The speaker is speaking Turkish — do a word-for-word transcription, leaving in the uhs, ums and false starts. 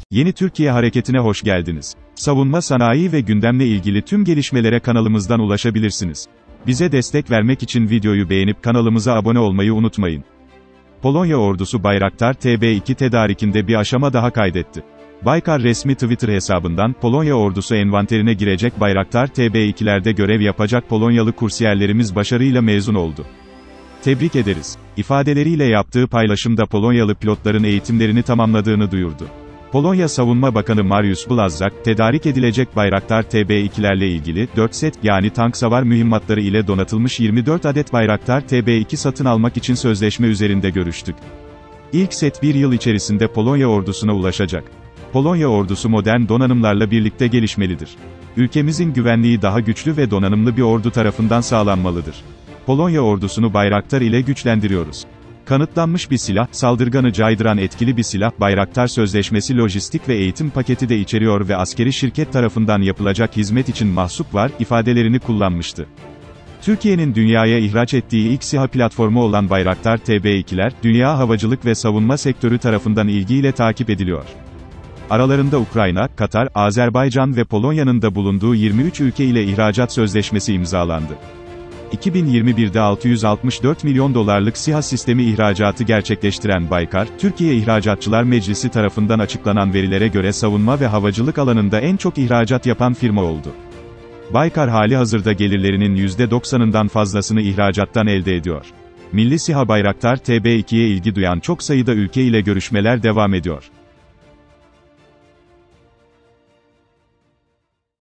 Yeni Türkiye Hareketi'ne hoş geldiniz. Savunma sanayi ve gündemle ilgili tüm gelişmelere kanalımızdan ulaşabilirsiniz. Bize destek vermek için videoyu beğenip kanalımıza abone olmayı unutmayın. Polonya ordusu Bayraktar T B iki tedarikinde bir aşama daha kaydetti. Baykar resmi Twitter hesabından, Polonya ordusu envanterine girecek Bayraktar T B ikilerde görev yapacak Polonyalı kursiyerlerimiz başarıyla mezun oldu. Tebrik ederiz ifadeleriyle yaptığı paylaşımda Polonyalı pilotların eğitimlerini tamamladığını duyurdu. Polonya Savunma Bakanı Mariusz Błaszczak, tedarik edilecek Bayraktar T B ikilerle ilgili, dört set, yani tank savar mühimmatları ile donatılmış yirmi dört adet Bayraktar T B iki satın almak için sözleşme üzerinde görüştük. İlk set bir yıl içerisinde Polonya ordusuna ulaşacak. Polonya ordusu modern donanımlarla birlikte gelişmelidir. Ülkemizin güvenliği daha güçlü ve donanımlı bir ordu tarafından sağlanmalıdır. Polonya ordusunu Bayraktar ile güçlendiriyoruz. Kanıtlanmış bir silah, saldırganı caydıran etkili bir silah, Bayraktar Sözleşmesi lojistik ve eğitim paketi de içeriyor ve askeri şirket tarafından yapılacak hizmet için mahsup var, ifadelerini kullanmıştı. Türkiye'nin dünyaya ihraç ettiği ilk SİHA platformu olan Bayraktar T B ikiler, dünya havacılık ve savunma sektörü tarafından ilgiyle takip ediliyor. Aralarında Ukrayna, Katar, Azerbaycan ve Polonya'nın da bulunduğu yirmi üç ülke ile ihracat sözleşmesi imzalandı. iki bin yirmi birde altı yüz altmış dört milyon dolarlık SİHA sistemi ihracatı gerçekleştiren Baykar, Türkiye İhracatçılar Meclisi tarafından açıklanan verilere göre savunma ve havacılık alanında en çok ihracat yapan firma oldu. Baykar halihazırda gelirlerinin yüzde doksanından fazlasını ihracattan elde ediyor. Milli SİHA Bayraktar T B ikiye ilgi duyan çok sayıda ülke ile görüşmeler devam ediyor.